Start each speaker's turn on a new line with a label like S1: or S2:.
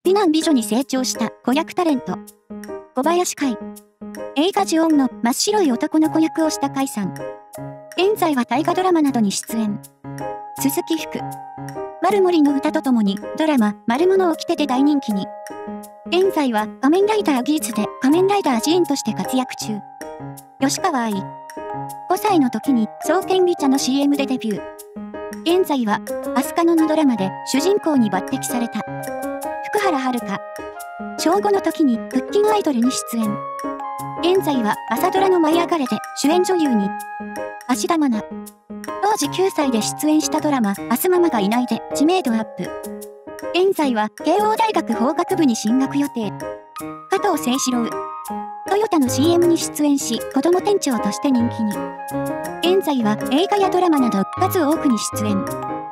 S1: 美男美女に成長した子役タレント。小林海。映画ジオンの真っ白い男の子役をした海さん。現在は大河ドラマなどに出演。鈴木福。丸森の歌とともにドラマ、丸物を着てて大人気に。現在は仮面ライダーギーツで仮面ライダージーンとして活躍中。吉川愛。5歳の時に爽健美茶の CM でデビュー。現在はアスカのドラマで主人公に抜擢された。福原遥。小5の時にクッキンアイドルに出演。現在は朝ドラの舞い上がれで主演女優に。芦田愛菜。当時9歳で出演したドラマ、アスママがいないで知名度アップ。現在は慶応大学法学部に進学予定。加藤清史郎。トヨタの CM に出演し、子供店長として人気に。現在は映画やドラマなど数多くに出演。